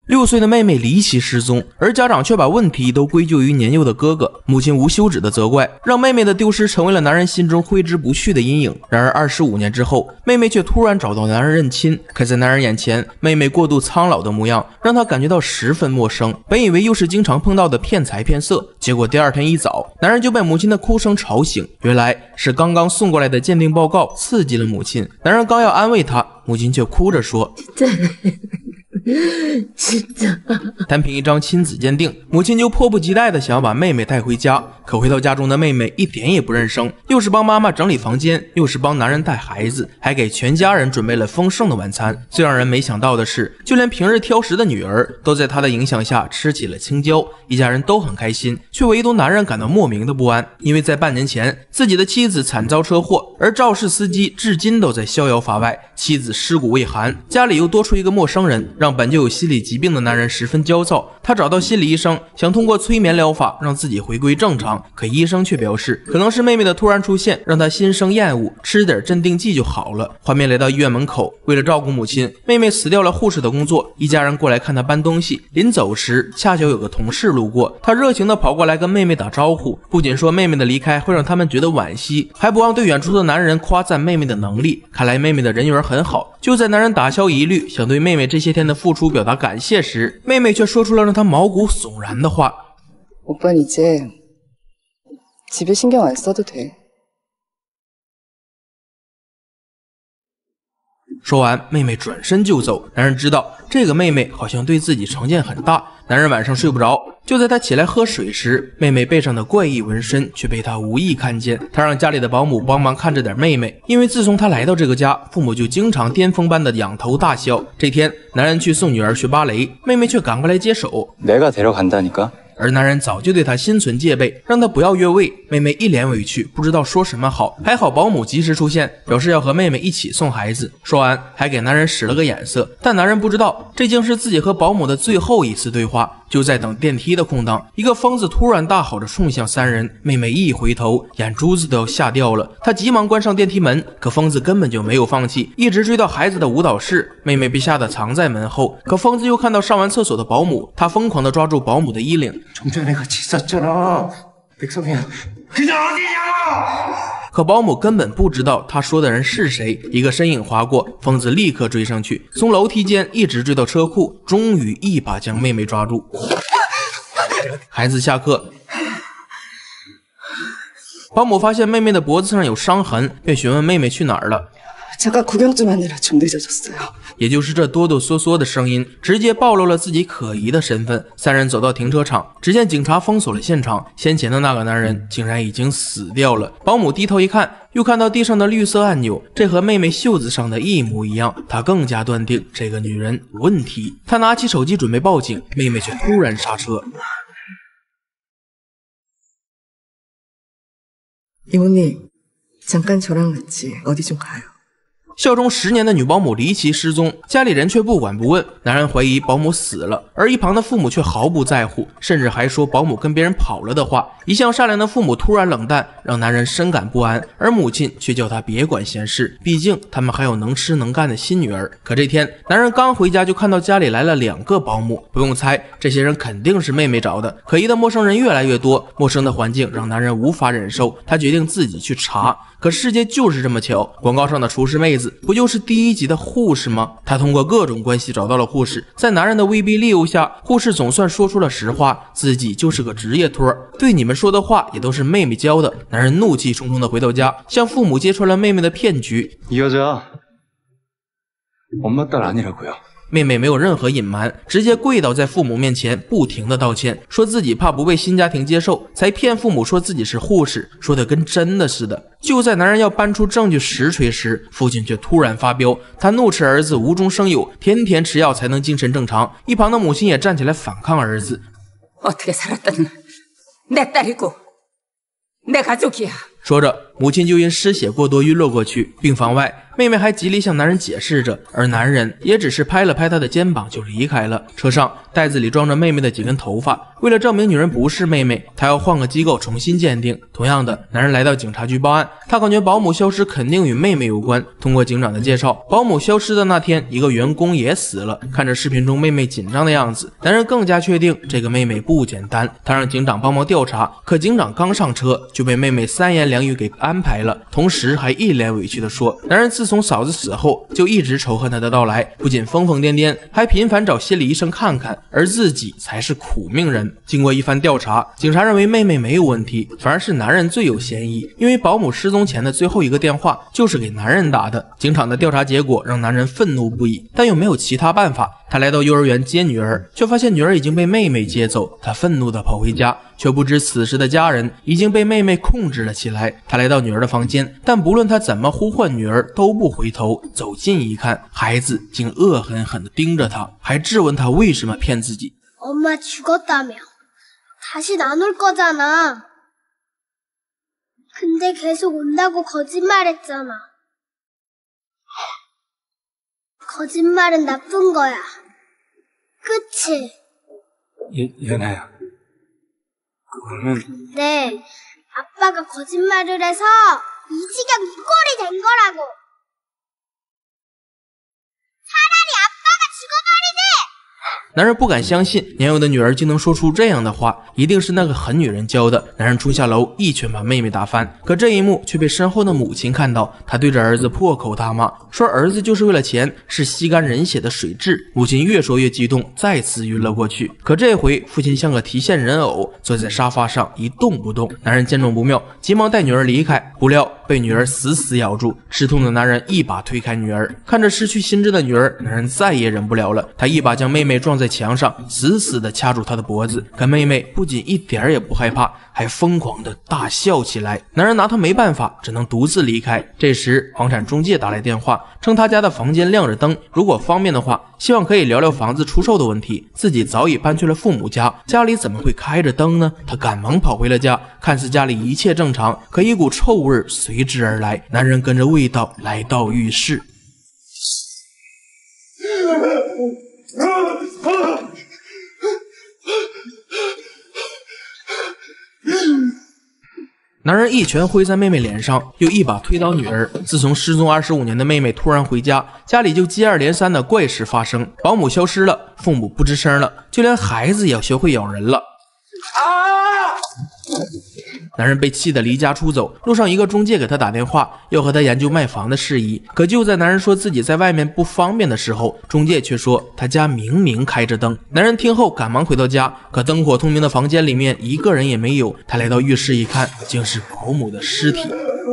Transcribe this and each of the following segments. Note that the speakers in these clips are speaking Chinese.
6岁的妹妹离奇失踪，而家长却把问题都归咎于年幼的哥哥。母亲无休止的责怪，让妹妹的丢失成为了男人心中挥之不去的阴影。然而25年之后，妹妹却突然找到男人认亲，可在男人眼前，妹妹过度苍老的模样让他感觉到十分陌生。本以为又是经常碰到的骗财骗色，结果第二天一早，男人就被母亲的哭声吵醒。原来是刚刚送过来的鉴定报告刺激了母亲。男人刚要安慰她，母亲却哭着说：“单凭一张亲子鉴定，母亲就迫不及待地想要把妹妹带回家。可回到家中的妹妹一点也不认生，又是帮妈妈整理房间，又是帮男人带孩子，还给全家人准备了丰盛的晚餐。最让人没想到的是，就连平日挑食的女儿都在她的影响下吃起了青椒。一家人都很开心，却唯独男人感到莫名的不安，因为在半年前，自己的妻子惨遭车祸，而肇事司机至今都在逍遥法外，妻子尸骨未寒，家里又多出一个陌生人，让本就有心理疾病的男人十分焦躁。他找到心理医生，想通过催眠疗法让自己回归正常，可医生却表示，可能是妹妹的突然出现让他心生厌恶，吃点镇定剂就好了。画面来到医院门口，为了照顾母亲，妹妹辞掉了护士的工作，一家人过来看她搬东西。临走时，恰巧有个同事路过，他热情地跑过来跟妹妹打招呼，不仅说妹妹的离开会让他们觉得惋惜，还不忘对远处的男人夸赞妹妹的能力。看来妹妹的人缘很好。就在男人打消疑虑，想对妹妹这些天的付出表达感谢时，妹妹却说出了让他毛骨悚然的话：“ 오빠는 이제 집에 신경 안 써도 돼。” 说完，妹妹转身就走。男人知道这个妹妹好像对自己成见很大。男人晚上睡不着，就在他起来喝水时，妹妹背上的怪异纹身却被他无意看见。他让家里的保姆帮忙看着点妹妹，因为自从他来到这个家，父母就经常巅峰般的仰头大笑。这天，男人去送女儿学芭蕾，妹妹却赶过来接手。 내가 데려간다니까。 而男人早就对她心存戒备，让她不要越位。妹妹一脸委屈，不知道说什么好。还好保姆及时出现，表示要和妹妹一起送孩子。说完，还给男人使了个眼色。但男人不知道，这竟是自己和保姆的最后一次对话。就在等电梯的空档，一个疯子突然大吼着冲向三人。妹妹一回头，眼珠子都要吓掉了。她急忙关上电梯门，可疯子根本就没有放弃，一直追到孩子的舞蹈室。妹妹被吓得藏在门后，可疯子又看到上完厕所的保姆，他疯狂地抓住保姆的衣领。可保姆根本不知道他说的人是谁。一个身影划过，疯子立刻追上去，从楼梯间一直追到车库，终于一把将妹妹抓住。孩子下课，保姆发现妹妹的脖子上有伤痕，便询问妹妹去哪儿了。 제가 구경 좀 하느라 좀 늦어졌어요。 也就是这哆哆嗦嗦的声音，直接暴露了自己可疑的身份。三人走到停车场，只见警察封锁了现场，先前的那个男人竟然已经死掉了。保姆低头一看，又看到地上的绿色按钮，这和妹妹袖子上的一模一样。他更加断定这个女人有问题。他拿起手机准备报警，妹妹却突然刹车。 이모님잠깐저랑같이어디좀가요。 效忠10年的女保姆离奇失踪，家里人却不管不问。男人怀疑保姆死了，而一旁的父母却毫不在乎，甚至还说保姆跟别人跑了的话。一向善良的父母突然冷淡，让男人深感不安，而母亲却叫他别管闲事，毕竟他们还有能吃能干的新女儿。可这天，男人刚回家就看到家里来了2个保姆，不用猜，这些人肯定是妹妹找的。可疑的陌生人越来越多，陌生的环境让男人无法忍受，他决定自己去查。可世界就是这么巧，广告上的厨师妹子不就是第1集的护士吗？他通过各种关系找到了护士，在男人的威逼利诱下，护士总算说出了实话，自己就是个职业托，对你们说的话也都是妹妹教的。男人怒气冲冲地回到家，向父母揭穿了妹妹的骗局。 이 여자 엄마 딸 아니라고요。 妹妹没有任何隐瞒，直接跪倒在父母面前，不停的道歉，说自己怕不被新家庭接受，才骗父母说自己是护士，说的跟真的似的。就在男人要搬出证据实锤时，父亲却突然发飙，他怒斥儿子无中生有，天天吃药才能精神正常。一旁的母亲也站起来反抗儿子。 내 가족이야。 说着，母亲就因失血过多晕了过去。病房外， 妹妹还极力向男人解释着，而男人也只是拍了拍她的肩膀就离开了。车上袋子里装着妹妹的几根头发，为了证明女人不是妹妹，他要换个机构重新鉴定。同样的，男人来到警察局报案，他感觉保姆消失肯定与妹妹有关。通过警长的介绍，保姆消失的那天，一个员工也死了。看着视频中妹妹紧张的样子，男人更加确定这个妹妹不简单。他让警长帮忙调查，可警长刚上车就被妹妹三言两语给安排了，同时还一脸委屈地说，男人自从嫂子死后就一直仇恨她的到来，不仅疯疯癫癫，还频繁找心理医生看看，而自己才是苦命人。经过一番调查，警察认为妹妹没有问题，反而是男人最有嫌疑，因为保姆失踪前的最后一个电话就是给男人打的。警场的调查结果让男人愤怒不已，但又没有其他办法。他来到幼儿园接女儿，却发现女儿已经被妹妹接走。他愤怒地跑回家，却不知此时的家人已经被妹妹控制了起来。他来到女儿的房間，但不论他怎么呼唤女儿都不回头。走近一看，孩子竟恶狠狠地盯着他，还质问他为什么骗自己。 엄마 죽었다며. 다신 안 올 거잖아. 근데 계속 온다고 거짓말했잖아. 거짓말은 나쁜 거야. 그치? 연아야. 그거는... 네, 아빠가 거짓말을 해서 이 지경 이 꼴이 된 거라고. 차라리 아빠가 죽어버리지! 男人不敢相信年幼的女儿竟能说出这样的话，一定是那个狠女人教的。男人冲下楼，一拳把妹妹打翻。可这一幕却被身后的母亲看到，她对着儿子破口大骂，说儿子就是为了钱，是吸干人血的水蛭。母亲越说越激动，再次晕了过去。可这回父亲像个提线人偶，坐在沙发上一动不动。男人见状不妙，急忙带女儿离开，不料被女儿死死咬住。吃痛的男人一把推开女儿，看着失去心智的女儿，男人再也忍不了了，他一把将妹妹撞在墙上，死死地掐住她的脖子。可妹妹不仅一点也不害怕，还疯狂地大笑起来。男人拿她没办法，只能独自离开。这时房产中介打来电话，称他家的房间亮着灯，如果方便的话，希望可以聊聊房子出售的问题。自己早已搬去了父母家，家里怎么会开着灯呢？他赶忙跑回了家，看似家里一切正常，可一股臭味随之而来。男人跟着味道来到浴室，男人一拳挥在妹妹脸上，又一把推倒女儿。自从失踪25年的妹妹突然回家，家里就接二连三的怪事发生，保姆消失了，父母不吱声了，就连孩子也要学会咬人了。男人被气得离家出走，路上一个中介给他打电话，要和他研究卖房的事宜。可就在男人说自己在外面不方便的时候，中介却说他家明明开着灯。男人听后赶忙回到家，可灯火通明的房间里面一个人也没有。他来到浴室一看，竟是保姆的尸体。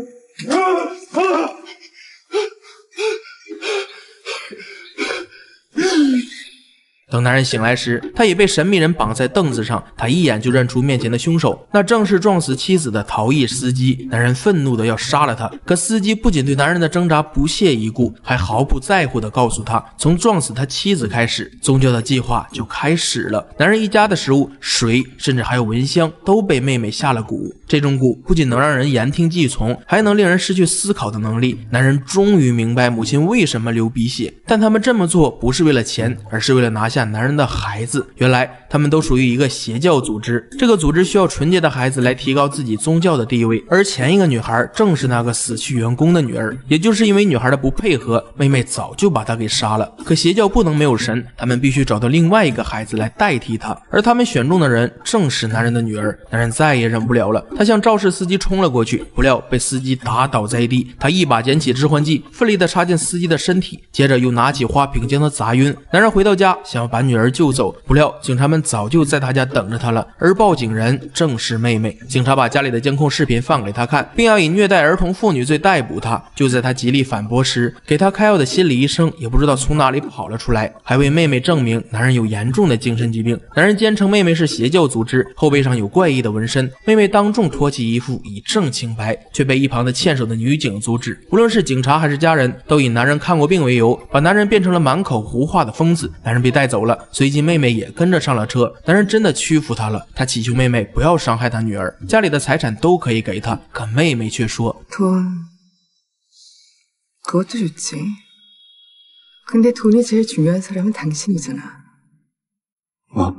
等男人醒来时，他已被神秘人绑在凳子上，他一眼就认出面前的凶手，那正是撞死妻子的逃逸司机。男人愤怒的要杀了他，可司机不仅对男人的挣扎不屑一顾，还毫不在乎的告诉他，从撞死他妻子开始，宗教的计划就开始了。男人一家的食物、水，甚至还有蚊香，都被妹妹下了蛊。这种蛊不仅能让人言听计从，还能令人失去思考的能力。男人终于明白母亲为什么流鼻血，但他们这么做不是为了钱，而是为了拿下男人的孩子。原来他们都属于一个邪教组织，这个组织需要纯洁的孩子来提高自己宗教的地位，而前一个女孩正是那个死去员工的女儿。也就是因为女孩的不配合，妹妹早就把她给杀了。可邪教不能没有神，他们必须找到另外一个孩子来代替她，而他们选中的人正是男人的女儿。男人再也忍不了了，他向肇事司机冲了过去，不料被司机打倒在地。他一把捡起致幻剂，奋力地插进司机的身体，接着又拿起花瓶将他砸晕。男人回到家想要把女儿救走，不料警察们早就在他家等着他了，而报警人正是妹妹。警察把家里的监控视频放给他看，并要以虐待儿童妇女罪逮捕他。就在他极力反驳时，给他开药的心理医生也不知道从哪里跑了出来，还为妹妹证明男人有严重的精神疾病。男人坚称妹妹是邪教组织，后背上有怪异的纹身。妹妹当众脱起衣服以证清白，却被一旁的欠手的女警阻止。无论是警察还是家人，都以男人看过病为由，把男人变成了满口胡话的疯子。男人被带走了，随即妹妹也跟着上了车。男人真的屈服她了，他祈求妹妹不要伤害他女儿，家里的财产都可以给她，可妹妹却说 돈 그것도 좋지. 근데 돈이 제일 중요한 사람은 당신이잖아. 뭐?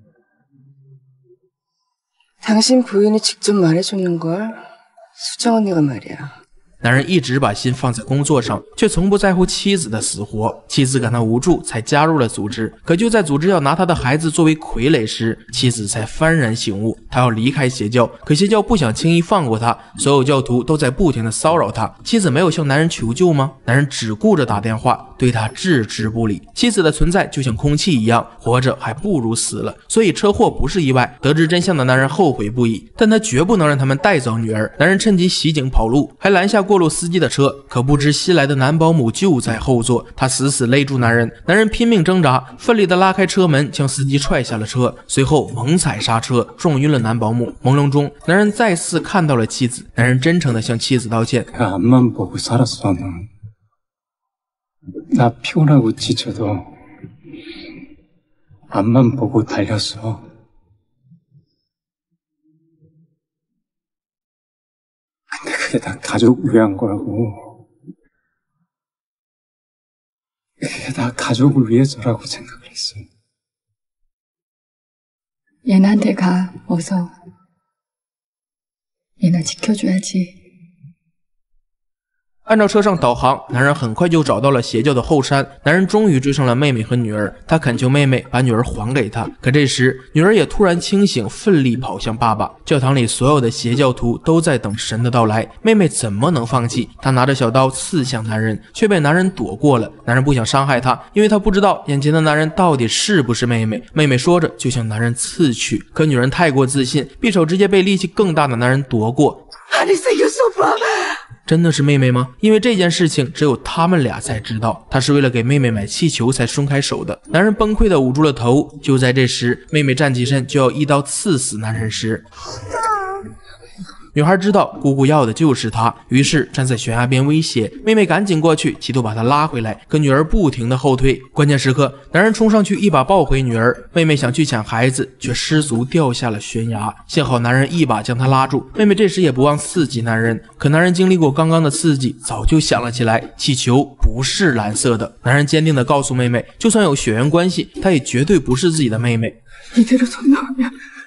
당신 부인이 직접 말해줬는걸. 수정 언니가 말이야. 男人一直把心放在工作上，却从不在乎妻子的死活。妻子感到无助，才加入了组织。可就在组织要拿他的孩子作为傀儡时，妻子才幡然醒悟，他要离开邪教。可邪教不想轻易放过他，所有教徒都在不停地骚扰他。妻子没有向男人求救吗？男人只顾着打电话，对他置之不理。妻子的存在就像空气一样，活着还不如死了。所以车祸不是意外。得知真相的男人后悔不已，但他绝不能让他们带走女儿。男人趁机袭警跑路，还拦下过路司机的车，可不知新来的男保姆就在后座，他死死勒住男人，男人拼命挣扎，奋力地拉开车门，将司机踹下了车，随后猛踩刹车，撞晕了男保姆。朦胧中，男人再次看到了妻子，男人真诚地向妻子道歉。 앞만 보고 살았어, 넌. 나 피곤하고 지쳐도 앞만 보고 달렸어. 근데 그게 다 가족 위한 거라고. 그게 다 가족을 위해서라고 생각을 했어. 얘한테 가, 어서. 얘나 지켜줘야지. 按照车上导航，男人很快就找到了邪教的后山。男人终于追上了妹妹和女儿，他恳求妹妹把女儿还给他。可这时，女儿也突然清醒，奋力跑向爸爸。教堂里所有的邪教徒都在等神的到来，妹妹怎么能放弃？她拿着小刀刺向男人，却被男人躲过了。男人不想伤害她，因为他不知道眼前的男人到底是不是妹妹。妹妹说着就向男人刺去，可女人太过自信，匕首直接被力气更大的男人夺过。真的是妹妹吗？因为这件事情只有他们俩才知道，他是为了给妹妹买气球才松开手的。男人崩溃地捂住了头。就在这时，妹妹站起身就要一刀刺死男人时，女孩知道姑姑要的就是她，于是站在悬崖边威胁妹妹，赶紧过去企图把她拉回来，可女儿不停地后退。关键时刻，男人冲上去一把抱回女儿，妹妹想去抢孩子，却失足掉下了悬崖。幸好男人一把将她拉住，妹妹这时也不忘刺激男人。可男人经历过刚刚的刺激，早就想了起来，气球不是蓝色的。男人坚定地告诉妹妹，就算有血缘关系，她也绝对不是自己的妹妹。 이대로 손 놓으면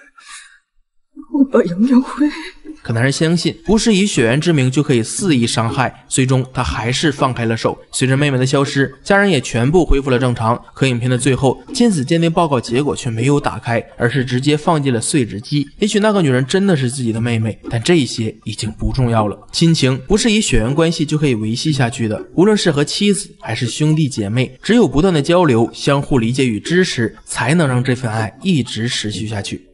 오빠 영영 후회해. 可男人相信，不是以血缘之名就可以肆意伤害，最终他还是放开了手。随着妹妹的消失，家人也全部恢复了正常。可影片的最后，亲子鉴定报告结果却没有打开，而是直接放进了碎纸机。也许那个女人真的是自己的妹妹，但这些已经不重要了。亲情不是以血缘关系就可以维系下去的，无论是和妻子还是兄弟姐妹，只有不断的交流、相互理解与支持，才能让这份爱一直持续下去。